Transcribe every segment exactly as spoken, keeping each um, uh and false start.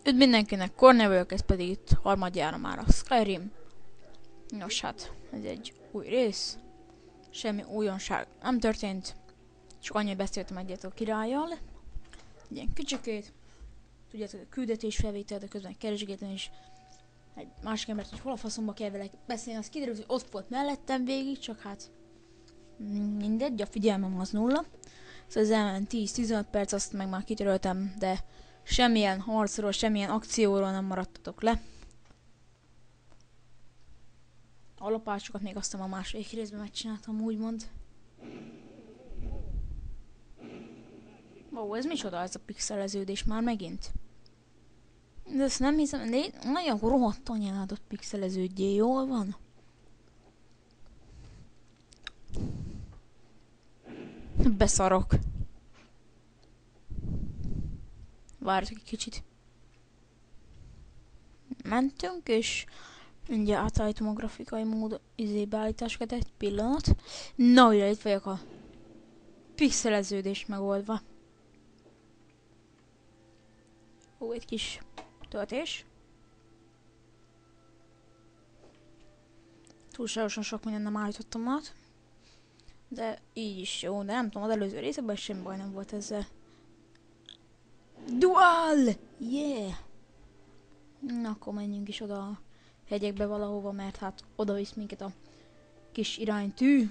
Üdv mindenkinek, Kornél vagyok, ez pedig itt harmadjára már a Skyrim. Nos hát, ez egy új rész. Semmi újdonság nem történt. Csak annyit beszéltem egyet a királlyal. Ilyen kicsikét. Tudjátok, a küldetés felvétel, de közben keresgéltem is egy másik embert, hogy hol a faszomba kell vele beszélni. Az kiderült, hogy ott volt mellettem végig, csak hát mindegy, a figyelmem az nulla. Szóval ez elment tíz-tizenöt perc, azt meg már kitöröltem, de semmilyen harcról, semmilyen akcióról nem maradtatok le. A lapácsokat még aztán a második részben megcsináltam, úgymond. Ó, ez micsoda ez a pixeleződés már megint? De ezt nem hiszem, de nagyon rohadt anyádot pixeleződjél, jól van? Beszarok. Várjatok egy kicsit. Mentünk, és mindjárt átállítom a grafikai mód izé beállításokat egy pillanat. Na, újra itt vagyok a pixeleződés megoldva. Ó, egy kis töltés. Túlságosan sok mindent nem állítottam át. De így is jó, de nem tudom, az előző részekben semmi baj nem volt ezzel. Dual! Yeah! Na, akkor menjünk is oda a hegyekbe valahova, mert hát oda visz minket a kis iránytű.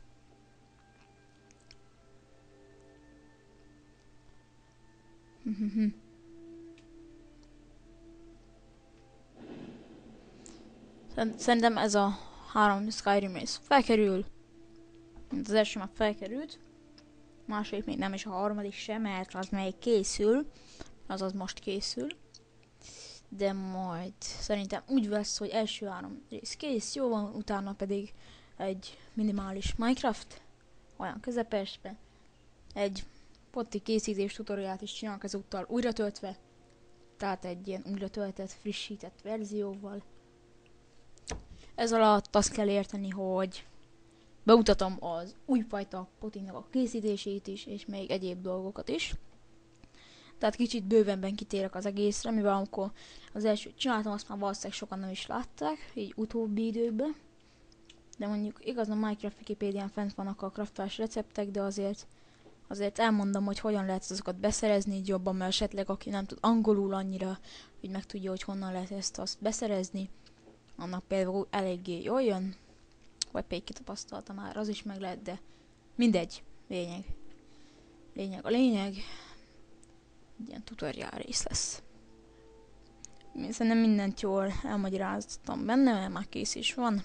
Szerintem ez a három Skyrim rész felkerül. Az első már felkerült. A második még nem, és a harmadik sem, mert az még készül. Azaz most készül. De majd szerintem úgy lesz, hogy első három rész kész, jó van, utána pedig egy minimális Minecraft, olyan közepesbe, egy potti készítés tutoriát is csinálok ezúttal újra töltve, tehát egy ilyen újra töltett, frissített verzióval. Ez alatt azt kell érteni, hogy bemutatom az újfajta potinak a készítését is, és még egyéb dolgokat is. Tehát kicsit bővenben kitérek az egészre, mivel amikor az elsőt csináltam, azt már valószínűleg sokan nem is látták, így utóbbi időben. De mondjuk igaz, a Minecraft Wikipédián fent vannak a craftolás receptek, de azért, azért elmondom, hogy hogyan lehet azokat beszerezni így jobban, mert esetleg aki nem tud angolul annyira, hogy meg tudja, hogy honnan lehet ezt azt beszerezni, annak például eléggé jól jön, vagy pedig kitapasztalta már, az is meg lehet, de mindegy, lényeg. Lényeg a lényeg. Ilyen tutorial rész lesz. Szerintem mindent jól elmagyaráztam benne, mert már kész is van.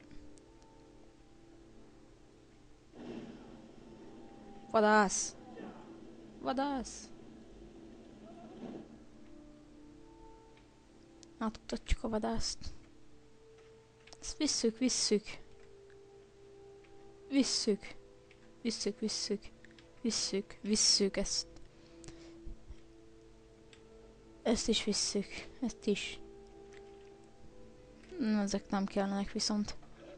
Vadász! Vadász! Átmutatjuk a vadászt. Ezt visszük, visszük. Visszük. Visszük, visszük. Visszük, visszük ezt. Ezt is visszük. Ezt is. Na, ezek nem kellenek viszont.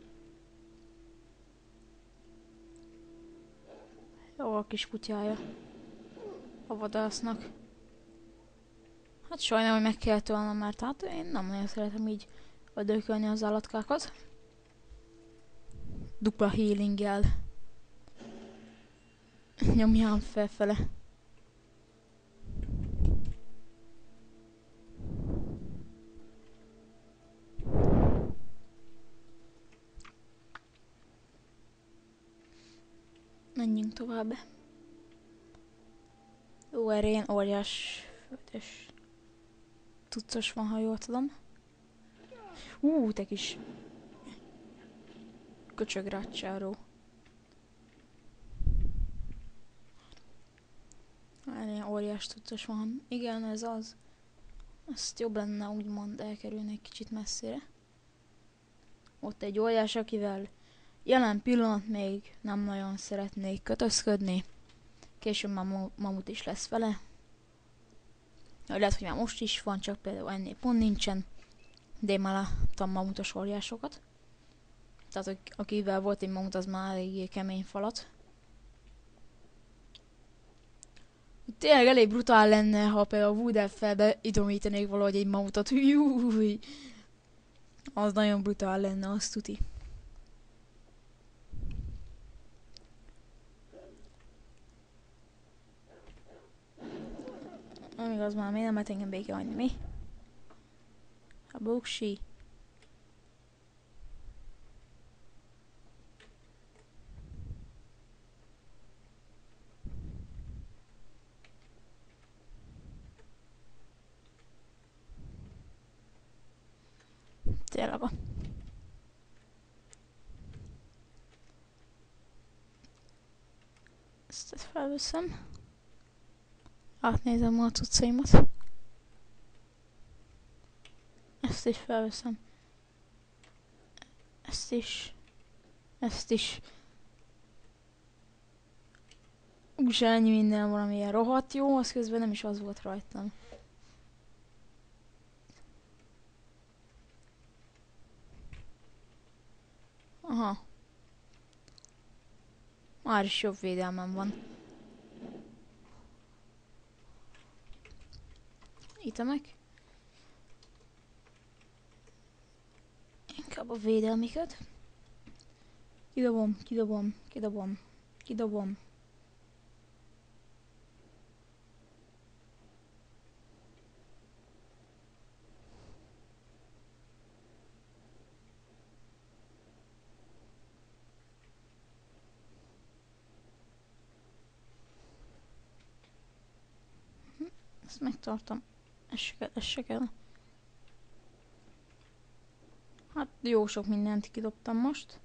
Jó a kis kutyája. A vadásznak. Hát sajnálom, hogy meg kell tölnem, mert hát én nem nagyon szeretem így ödökölni az állatkákat. Dupla healinggel. Nyomjam felfele. Menjünk tovább. Ó, erre ilyen óriás földes tucos van, ha jól tudom. Ú, te kis köcsögrácsáró. Erre ilyen óriás tucos van. Igen, ez az. Ezt jobb lenne úgymond elkerülni egy kicsit messzire. Ott egy óriás, akivel jelen pillanat még nem nagyon szeretnék kötözködni. Később már mamut is lesz vele. Lehet, hogy már most is van, csak például ennél pont nincsen. De én már láttam mamutos óriásokat. Tehát akivel volt egy mamut, az már eléggé kemény falat. Tényleg elég brutál lenne, ha például a Wood Elf-fel idomítanék valahogy egy mamutot. Júj! Az nagyon brutál lenne, azt tuti. Nem igaz már, miért nem lehet engem békén hagyni, mi? A buksi. Tényleg. Ezt felveszem. Átnézem ma a cuccaimat. Ezt is felveszem. Ezt is. Ezt is. Úgyis ennyi minden van, amilyen rohadt jó, az közben nem is az volt rajtam. Aha. Már is jobb védelmem van. Itemek. Inkább a védelmiket. Kidobom, kidobom, kidobom, kidobom. Ezt megtartom. Ez se kell, ez se kell. Hát jó sok mindent kidobtam most.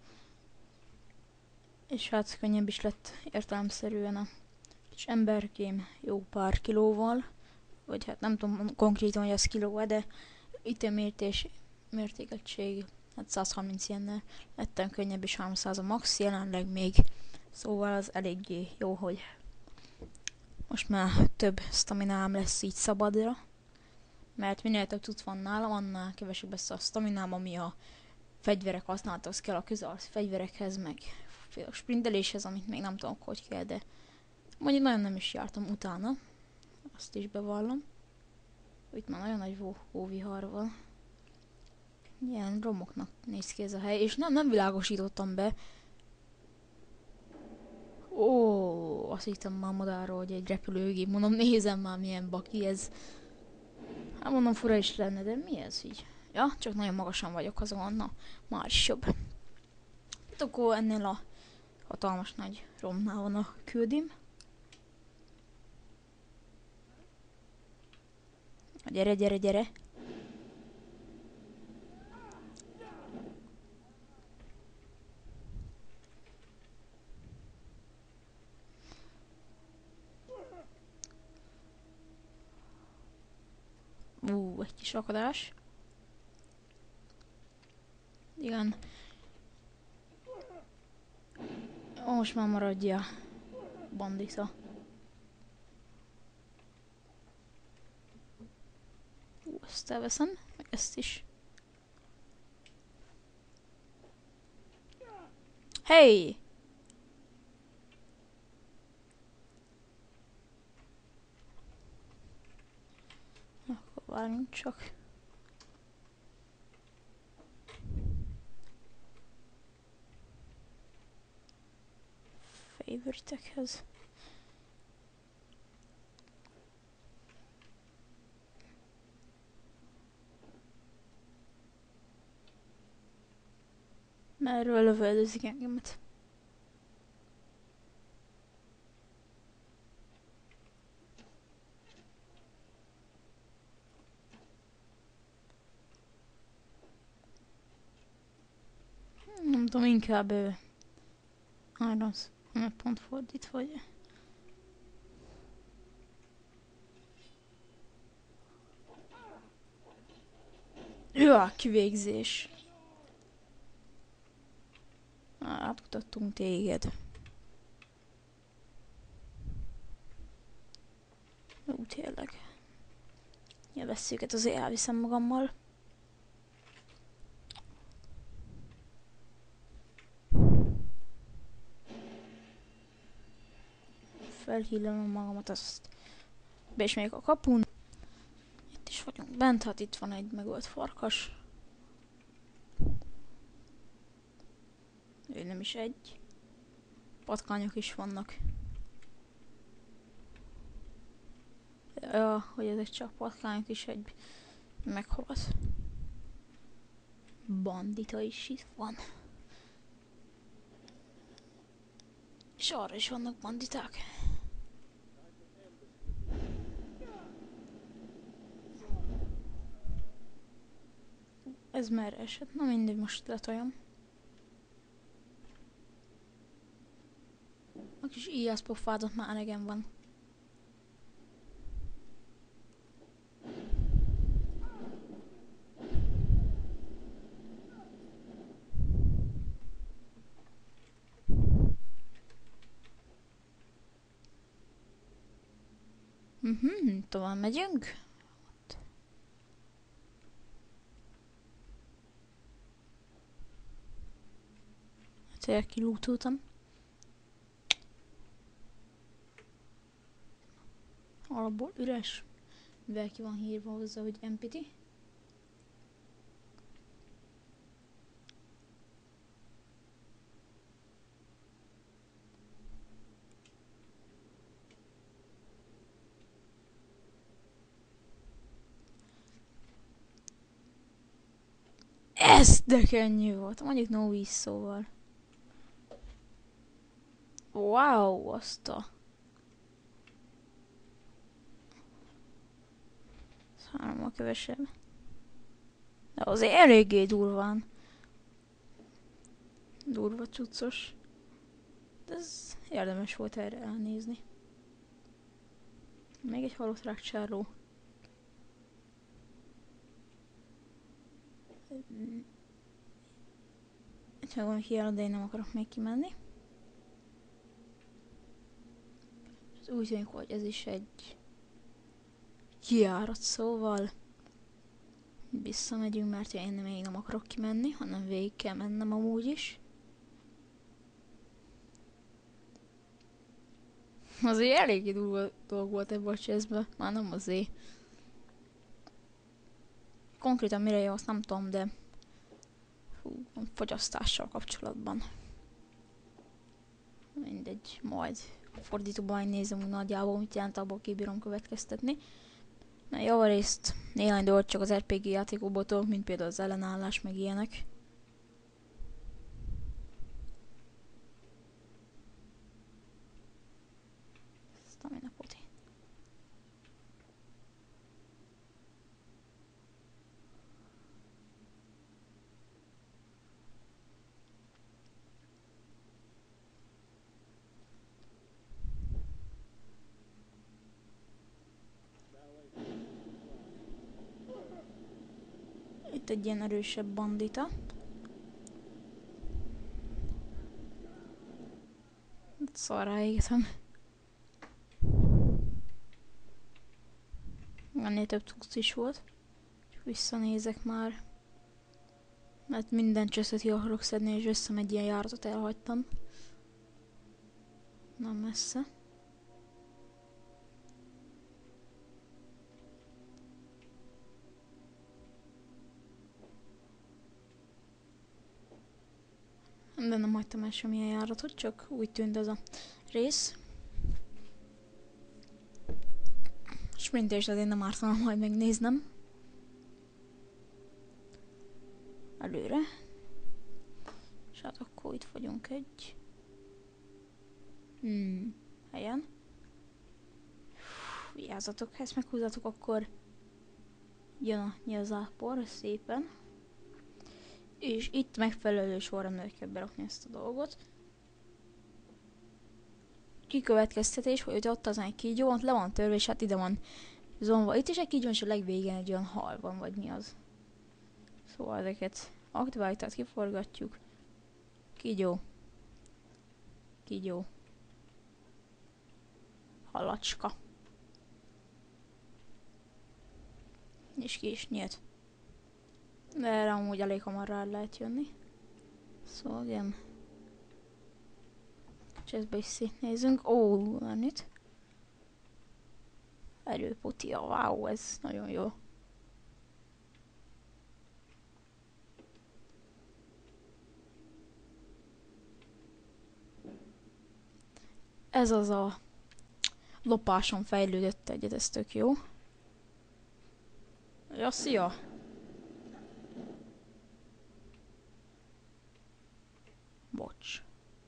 És hát könnyebb is lett értelemszerűen a kis emberkém jó pár kilóval. Vagy hát nem tudom konkrétan, hogy az kiló, de ütemértés, mértékegység, hát száz harminc ilyennel lettem könnyebb is háromszáz a max, jelenleg még. Szóval az eléggé jó, hogy most már több staminám lesz így szabadra. Mert minél több cucc van nálam, annál kevesebb lesz a staminám, ami a fegyverek használatához kell, a közelharc fegyverekhez, meg a sprinteléshez, amit még nem tudom, hogy kell, de mondjuk nagyon nem is jártam utána. Azt is bevallom. Itt már nagyon nagy hóvihar van. Ilyen romoknak néz ki ez a hely, és nem, nem világosítottam be. Ó, azt hittem már madáról, hogy egy repülőgép. Mondom, nézem már milyen baki ez. Hát mondom, fura is lenne, de mi ez így? Ja, csak nagyon magasan vagyok azon, na, már is jobb. Hát akkor ennél a hatalmas nagy romnál van a küldim. Gyere, gyere, gyere. Ú, egy kis akadás. Igen. Most már maradja bandita. Ú, ezt elveszem, meg ezt is. Hey! Akkor várjunk csak. Favorite-ekhez. Merről lövöldözik engemet. Nem tudom, inkább ő... Irons, nem pont fordítva, vagy... Jaj, kivégzés. Átkutattunk téged. Jó, tényleg. Ja, veszélyeket azért elviszem magammal. Felhílelem magamat, azt Be is megyek a kapun. Itt is vagyunk bent, hát itt van egy megölt farkas. Ő nem is egy. Patkányok is vannak. Ja, hogy ezek csak patkányok is egy meghalt. Bandita is itt van. És arra is vannak banditák. Ez merre esett? Na mindegy, most letoljam. A kis íjász pofádat már elegem van. Mhm, tovább megyünk. Hát kilútultam. Alapból üres. Mivel ki van hírva hozzá, hogy empty. Ez de könnyű volt. Mondjuk no víz szóval. Wow, azt a... Hárommal kevesebb. De azért eléggé durván. Durva cuccos. De ez érdemes volt erre elnézni. Még egy halott rákcsáró. Ha van kiáll, de én nem akarok még kimenni. Úgy tűnik, hogy ez is egy kijárat, szóval visszamegyünk, mert én még nem akarok kimenni, hanem végig kell mennem amúgy is. Azért eléggé durva dolg volt ebben a chestben, már nem azért. Konkrétan mire jó, azt nem tudom, de hú, a fogyasztással kapcsolatban. Mindegy, majd a fordítóban megnézem, hogy nagyjából mit jelent, abból kibírom következtetni. Mert javarészt néhány dolgot csak az er pé gé játékokból tudok, mint például az ellenállás, meg ilyenek. Stamina poti. Itt egy ilyen erősebb bandita. Szarra égetem. Ennél több cucc is volt. Csak visszanézek már. Mert minden csöszöt ki akarok szedni, és összem egy ilyen járatot elhagytam. Nem messze. De nem hagytam el semmilyen járatot, csak úgy tűnt ez a rész. Sprintés, de én nem ártanom majd megnéznem. Előre. És hát akkor itt vagyunk egy... Hmm, helyen. Vigyázzatok, ha ezt meghúzatok, akkor jön a nyilazápor szépen. És itt megfelelő sorrendben kell berakni ezt a dolgot. Kikövetkeztetés, hogy ott az egy kígyó, ott le van törve, és hát ide van zomva. Itt is egy kígyó, és a legvégén egy olyan hal van, vagy mi az. Szóval ezeket aktiváljuk, tehát kiforgatjuk. Kígyó. Kígyó. Halacska. És ki is nyílt. De erre amúgy elég hamar rá lehet jönni. Szóval igen. Chestbe is szétnézünk. Ó, van itt. Erőputia, wow, ez nagyon jó. Ez az a lopáson fejlődött egyet, ez tök jó. Ja, szia! Bocs.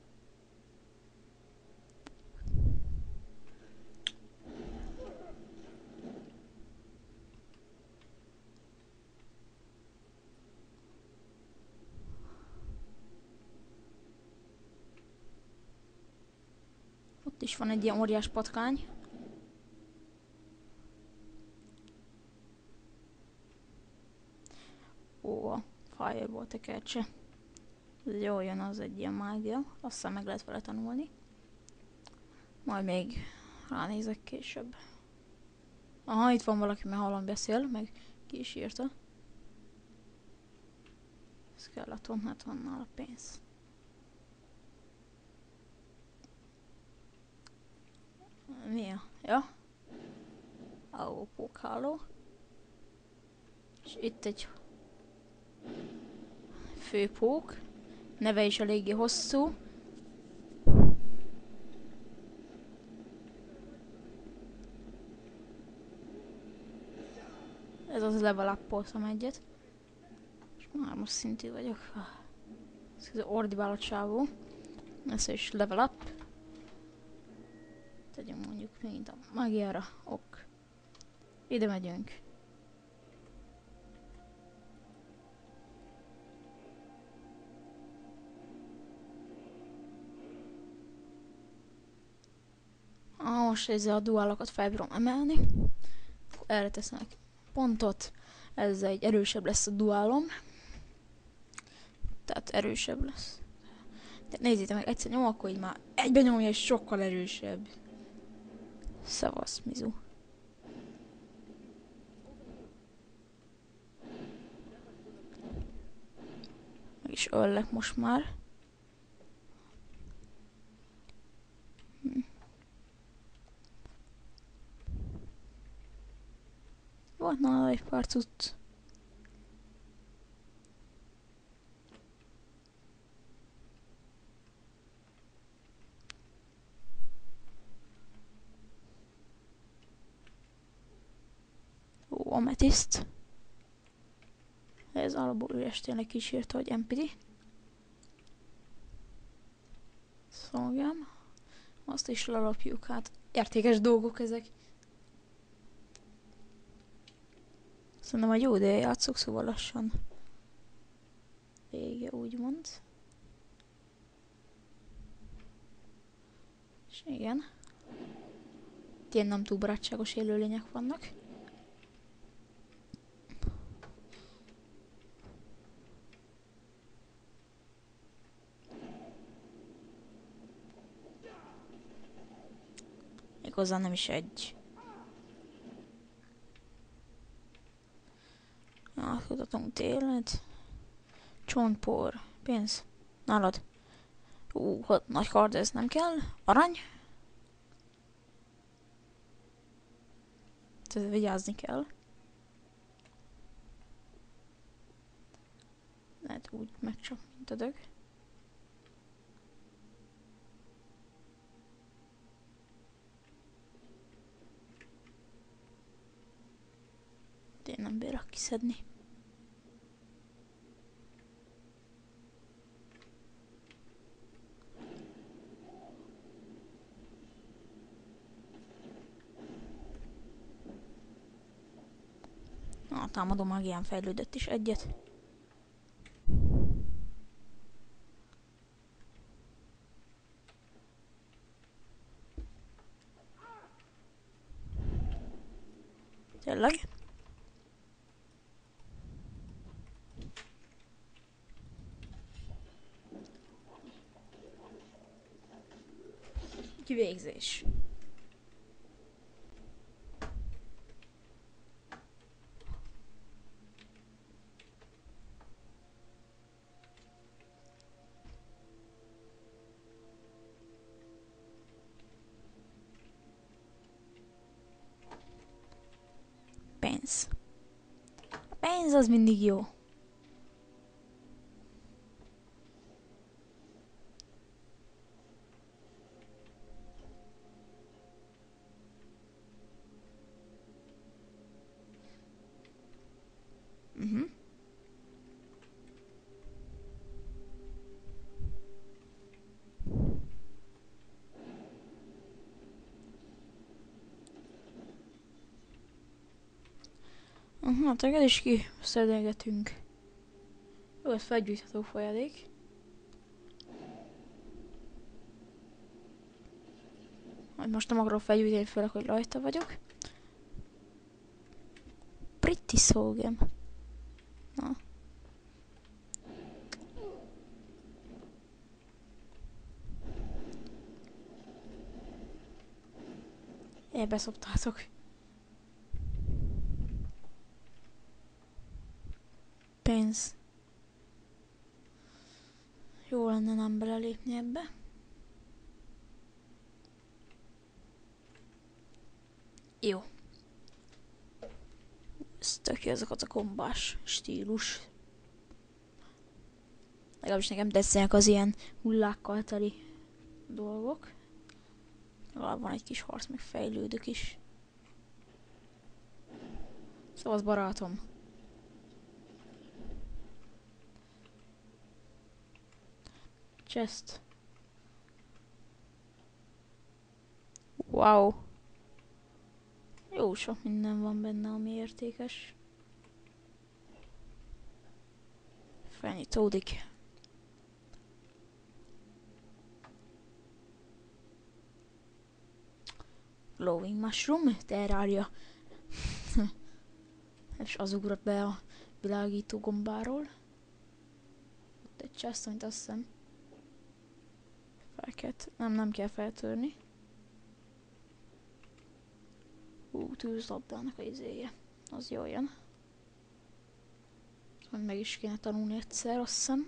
Ott is van egy ilyen óriás patkány. Ó, a Fireball tekercse. Ez jól jön, az egy ilyen mágia. Azt hiszem meg lehet vele tanulni. Majd még ránézek később. Aha, itt van valaki, mert hallom beszél, meg ki is írta. Skeleton, hát van nála pénz. Mi a? Ja? Ó, pókháló. És itt egy főpók. Neve is eléggé hosszú. Ez az level up-oltam egyet. És már most szintű vagyok. Ez az ordibáló csávó. Ez is level up. Tegyünk mondjuk mint a mágiára. Ok. Ide megyünk. Ah, most ezzel a duálokat felbírom emelni. Erre tesznek pontot. Ez egy erősebb lesz a duálom. Tehát erősebb lesz. De nézzétek meg, egyszer nyom, akkor így már egyben nyomja, és sokkal erősebb. Szavasz, Mizu. Meg is öllek most már. Hm. Volt nála egy pár cucc. Ó, ametiszt. Ez alapból üres, tényleg kísérte, hogy em pé dé. Szolgám. Azt is lelopjuk, hát értékes dolgok ezek. Szerintem egy jó ideje játszok, szóval lassan vége, úgymond. És igen. Ilyen nem túl barátságos élőlények vannak. Igazán nem is egy. Átmutatunk télet. Csontpor. Pénz. Nálad. Ú, hat nagy kard, ez nem kell. Arany. Tehát vigyázni kell. Lehet úgy megcsap, mint a dög. De én nem bírok kiszedni. A támadó mágián fejlődött is egyet. Tényleg? Kivégzés. pénz az mindig jó. Mhm. Aha, teged is ki szedelgetünk. Jó, ez felgyújtható folyadék. Most nem akarok felgyújtani, főleg, hogy rajta vagyok. Pretty szolgem. Na. É, beszoptátok. Pénz. Jó lenne nem belelépni ebbe. Jó. Ez tök jó, ezek a kombás stílus. Legalábbis nekem tetszenek az ilyen hullákkal teli dolgok. Legalább van egy kis harc, meg fejlődök is. Szóval az barátom. Chest. Wow. Jó sok minden van benne, ami értékes. Felnyitódik. Glowing mushroom, terrária. És az ugrott be a világító gombáról. Ott egy chest, amit azt hiszem fel kell, nem, nem kell feltörni. Ú, tűzlabdának a izéje. Az jól jön. Majd meg is kéne tanulni egyszer, azt hiszem.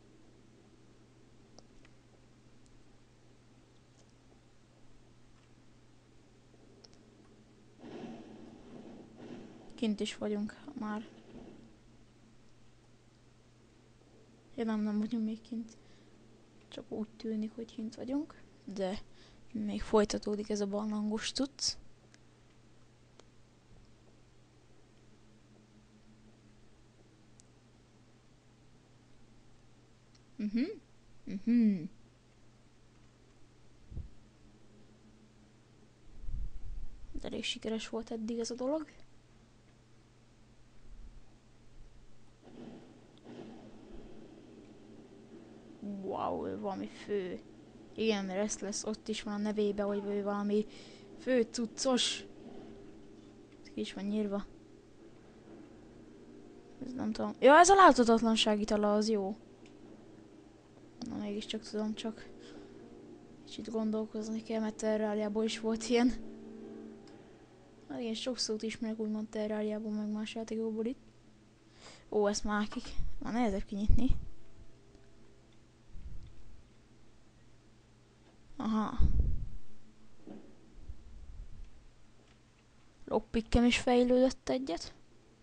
Kint is vagyunk már. Ja, nem, nem vagyunk még kint. Csak úgy tűnik, hogy kint vagyunk. De még folytatódik ez a barlangos cucc. Mhm. Mhm. De elég sikeres volt eddig ez a dolog. Wow, ő valami fő. Igen, mert ezt lesz, ott is van a nevébe, hogy ő valami fő cuccos. Ki is van nyírva. Ez nem tudom. Ja, ez a láthatatlanság itala, az jó. Na, mégiscsak tudom, csak kicsit gondolkozni kell, mert Terráriából is volt ilyen. Hát igen, sok szót ismerek úgymond Terráriából, meg más játékokból itt. Ó, ezt mákik. Már nehezebb kinyitni. Aha. Lockpickem is fejlődött egyet.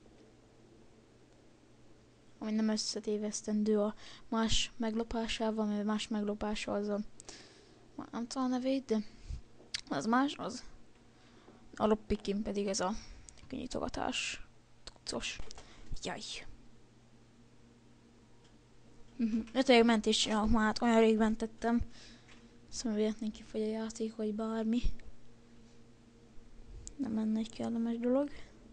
Ami nem összetévesztendő a más meglopásával, mert más meglopása az a... nem tudom a nevét, de... az más, az... A lockpickim pedig ez a kinyitogatás. Tucos. Jaj. De tényleg mentés csinálok már, hát olyan rég mentettem. Szóval véletlenül kifogy a játék, vagy bármi. Nem lenne egy kellemes dolog.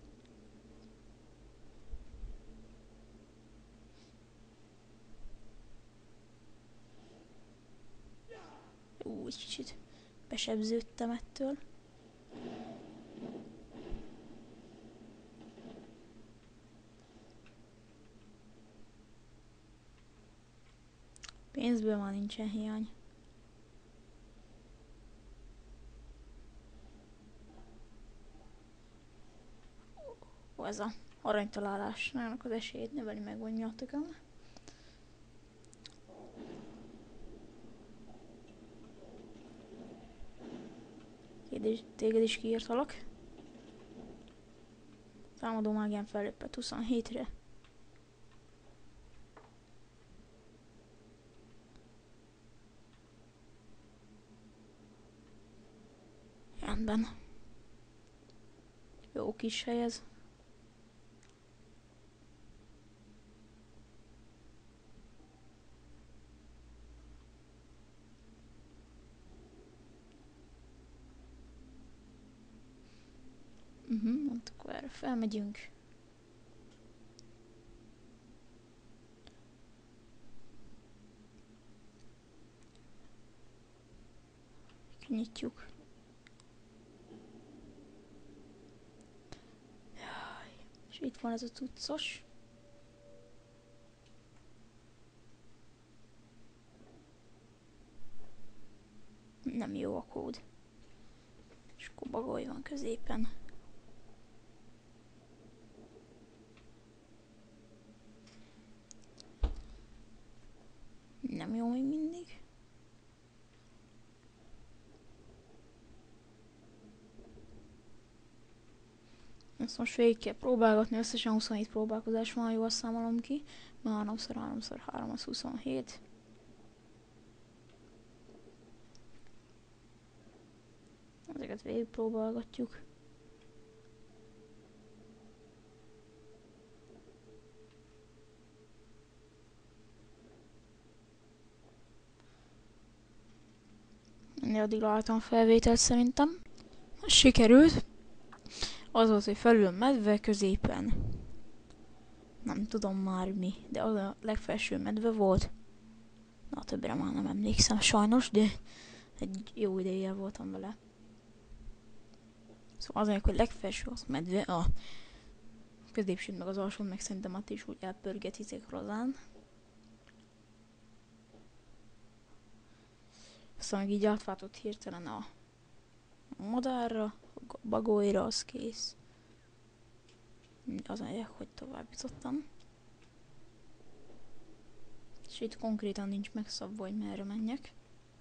Ú, egy kicsit besebződtem ettől. Pénzből már nincsen hiány. Ó, ez a aranytalálásnak az esélyét növeli, megvonja a tököm. Téged is kiírtalak. Támadó mágián fellépett huszonhétre. rendben. Jó kis hely ez. Uh-huh, mondtuk, akkor erre felmegyünk. Nyitjuk. Jaj, és itt van ez a cuccos. Nem jó a kód. És akkor bagoly van középen. Nem jó még mindig. Ezt most végig kell próbálgatni, összesen huszonhét próbálkozás van, jól számolom ki. Ma háromszor háromszor három az huszonhét. Ezeket végig próbálgatjuk. Ennél addig látom felvételt szerintem. Sikerült. Az volt, hogy felül medve, középen. Nem tudom már mi, de az a legfelső medve volt. Na, többre már nem emlékszem sajnos, de egy jó ideje voltam vele. Szóval az, hogy legfelső az medve, a középsőt meg az alsón, meg szerintem ott is úgy elpörgetitek rozán. Aztán meg így átváltott hirtelen a madárra, a bagolyra, az kész. Az mondják, hogy tovább jutottam. És itt konkrétan nincs megszabva, hogy merre menjek.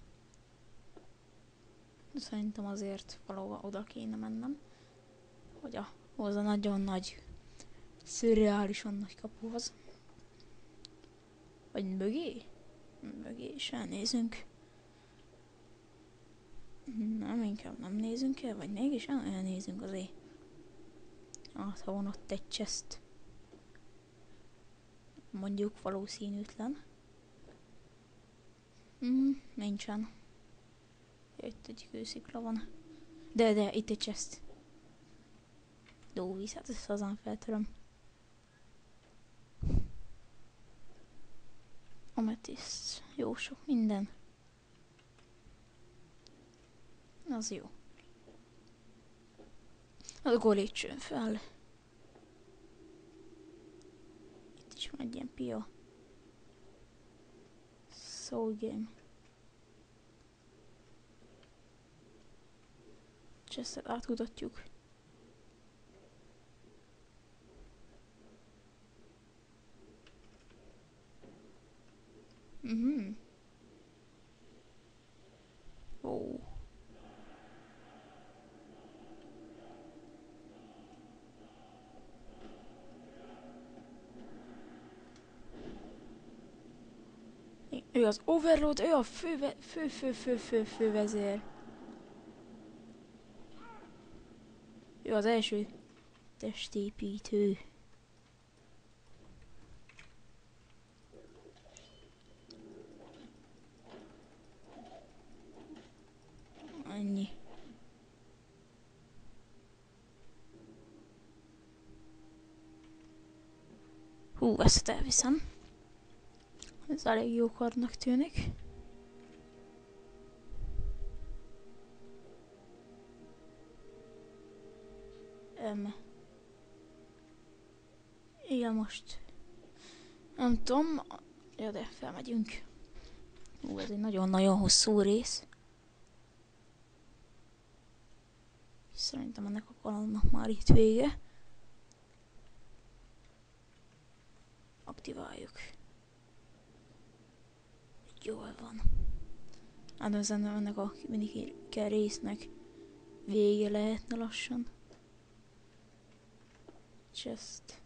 De szerintem azért valahova oda kéne mennem. Hogy a, az a nagyon nagy, szürreálisan nagy kapuhoz. Vagy mögé? Mögé is elnézünk. Nem, inkább nem nézünk el, vagy mégis elnézünk azért. Hát, ha van ott egy chest. Mondjuk valószínűtlen. Mm, nincsen. Ja, itt egy kőszikla van. De, de, itt egy chest. Dóvíz, hát ezt azán feltöröm. Ametiszt. Jó sok minden. Az jó. Az akkor lépcsőn fel. Itt is van egy ilyen pia. Soul game. Chestet átkutatjuk. Mhm. Ó. Ő az Overlord, ő a fő, fő, fő, fő, fő, fő vezér. Ő az első testépítő. Annyi. Hú, ezt elviszem. Ez elég jó kardnak tűnik. Öm. Igen, most. Nem tudom. Ja, de felmegyünk. Ú, ez egy nagyon-nagyon hosszú rész. Szerintem ennek a kalandnak már itt vége. Aktiváljuk. Jól van. Hát az ennek a mindig kell résznek vége lehetne lassan. Chest.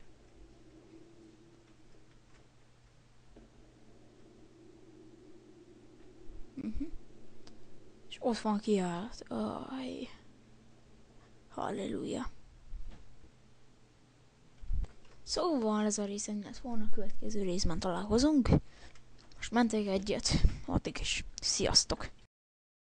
Uh-huh. És ott van kiállt. Aj. Halleluja. Szóval ez a rész ennyi lett volna, a következő részben találkozunk. Most mentek egyet, addig is. Sziasztok!